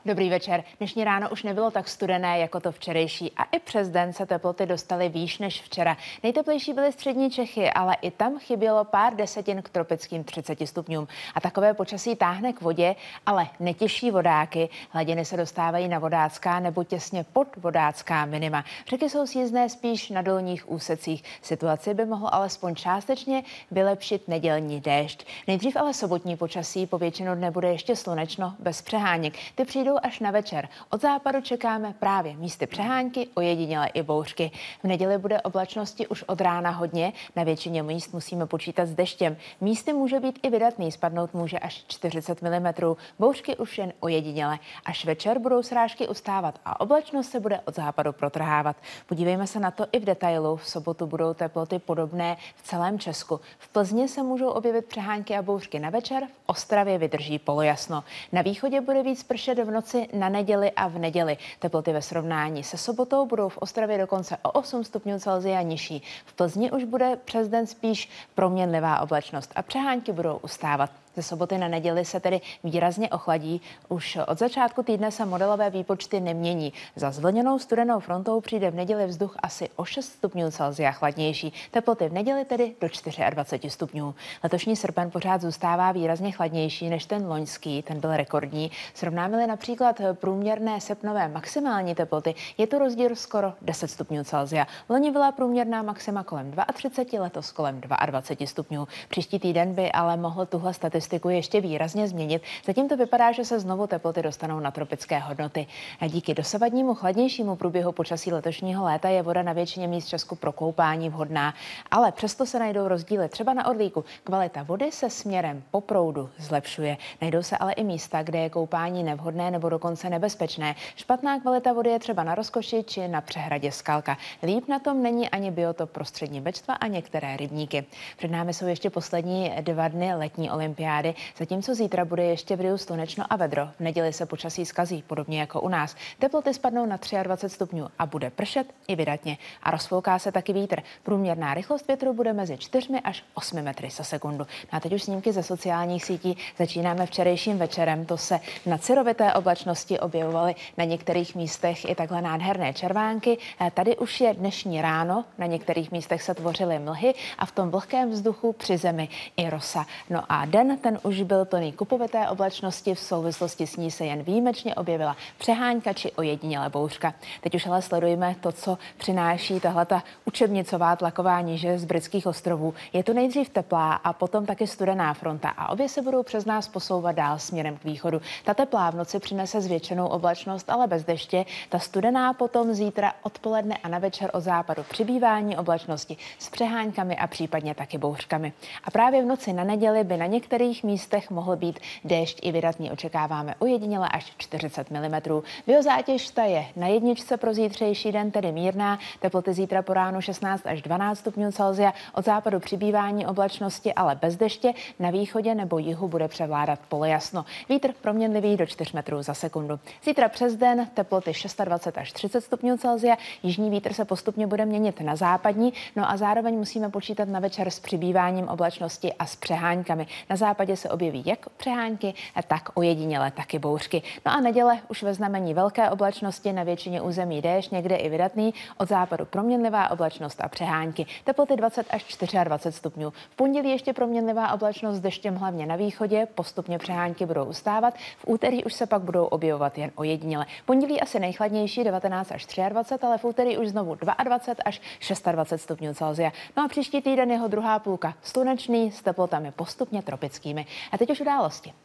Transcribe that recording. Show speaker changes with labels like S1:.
S1: Dobrý večer. Dnešní ráno už nebylo tak studené jako to včerejší a i přes den se teploty dostaly výš než včera. Nejteplejší byly střední Čechy, ale i tam chybělo pár desetin k tropickým 30 stupňům. A takové počasí táhne k vodě, ale netěší vodáky. Hladiny se dostávají na vodácká nebo těsně pod vodácká minima. Řeky jsou sjízdné spíš na dolních úsecích. Situaci by mohl alespoň částečně vylepšit nedělní déšť. Nejdřív ale sobotní počasí, po většinu dne bude ještě slunečno bez přeháněk. Ty přijdou až na večer. Od západu čekáme právě místy přehánky, ojediněle i bouřky. V neděli bude oblačnosti už od rána hodně. Na většině míst musíme počítat s deštěm. Místy může být i vydatný, spadnout může až 40 mm. Bouřky už jen ojediněle. Až večer budou srážky ustávat a oblačnost se bude od západu protrhávat. Podívejme se na to i v detailu. V sobotu budou teploty podobné v celém Česku. V Plzni se můžou objevit přehánky a bouřky na večer, v Ostravě vydrží polojasno. Na východě bude víc pršet v noci na neděli a v neděli. Teploty ve srovnání se sobotou budou v Ostravě dokonce o 8 stupňů Celsia nižší. V Plzni už bude přes den spíš proměnlivá oblačnost a přehánky budou ustávat. Ze soboty na neděli se tedy výrazně ochladí. Už od začátku týdne se modelové výpočty nemění. Za zvlněnou studenou frontou přijde v neděli vzduch asi o 6 stupňů Celsia chladnější. Teploty v neděli tedy do 24 stupňů. Letošní srpen pořád zůstává výrazně chladnější než ten loňský, ten byl rekordní. Srovnáme-li například průměrné srpnové maximální teploty, je to rozdíl skoro 10 stupňů Celsia. Loni byla průměrná maxima kolem 32, letos kolem 22 stupňů. Příští týden by ale mohl tuhle statistiku ještě výrazně změnit. Zatím to vypadá, že se znovu teploty dostanou na tropické hodnoty. A díky dosavadnímu chladnějšímu průběhu počasí letošního léta je voda na většině míst v Česku pro koupání vhodná, ale přesto se najdou rozdíly. Třeba na Orlíku kvalita vody se směrem po proudu zlepšuje. Najdou se ale i místa, kde je koupání nevhodné nebo dokonce nebezpečné. Špatná kvalita vody je třeba na Rozkoši či na přehradě Skalka. Líp na tom není ani biotop Prostřední Bečstva a některé rybníky. Před námi jsou ještě poslední 2 dny letní olympiády. Zatímco zítra bude ještě v Riu slunečno a vedro. V neděli se počasí zkazí, podobně jako u nás. Teploty spadnou na 23 stupňů a bude pršet i vydatně. A rozfouká se taky vítr. Průměrná rychlost větru bude mezi 4 až 8 metry za sekundu. No a teď už snímky ze sociálních sítí. Začínáme včerejším večerem. To se na syrovité oblačnosti objevovaly na některých místech i takhle nádherné červánky. Tady už je dnešní ráno. Na některých místech se tvořily mlhy a v tom vlhkém vzduchu při zemi i rosa. No a den ten už byl plný kupovité oblačnosti, v souvislosti s ní se jen výjimečně objevila přehánka či ojedinělé bouřka. Teď už ale sledujeme to, co přináší tahleta učebnicová tlaková níže z Britských ostrovů. Je to nejdřív teplá a potom taky studená fronta a obě se budou přes nás posouvat dál směrem k východu. Ta teplá v noci přinese zvětšenou oblačnost, ale bez deště. Ta studená potom zítra odpoledne a na večer od západu přibývání oblačnosti s přeháňkami a případně taky bouřkami. A právě v noci na neděli by na některých místech mohl být déšť i vydatný. Očekáváme ojediněle až 40 mm. Biozátěž ta je na jedničce pro zítřejší den, tedy mírná. Teploty zítra po ránu 16 až 12 stupňů Celsia. Od západu přibývání oblačnosti, ale bez deště. Na východě nebo jihu bude převládat polojasno. Vítr proměnlivý do 4 metrů za sekundu. Zítra přes den teploty 26 až 30 stupňů Celsia. Jižní vítr se postupně bude měnit na západní, no a zároveň musíme počítat na večer s přibýváním oblačnosti a s přeháňkami. Na západě se objeví jak přehánky, tak ojediněle taky bouřky. No a neděle už ve znamení velké oblačnosti, na většině území déšť, někde i vydatný, od západu proměnlivá oblačnost a přehánky. Teploty 20 až 24 stupňů. V pondělí ještě proměnlivá oblačnost s deštěm hlavně na východě, postupně přehánky budou ustávat. V úterý už se pak budou objevovat jen ojediněle. Pondělí asi nejchladnější 19 až 23, ale v úterý už znovu 22 až 26 stupňů Celsia. No a příští týden jeho druhá půlka slunečný s teplotami postupně tropickými. A teď už události.